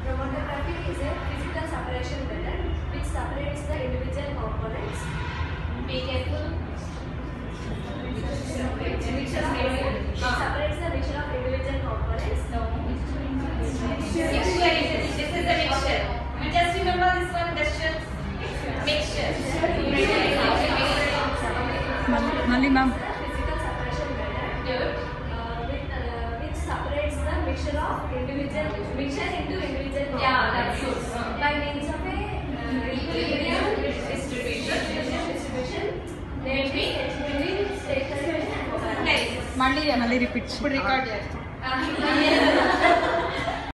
Chromatography is a physical separation method which separates the individual components. Be careful. It separates the mixture of individual components. No. Mixture. This is the mixture. You just remember this one question. Mixture. Mali ma'am. Physical separation method. Good. Which separates the mixture of individual into individual. Yeah, that's good. By means of a equilibrium distribution between stationary and Mali repeat. Record.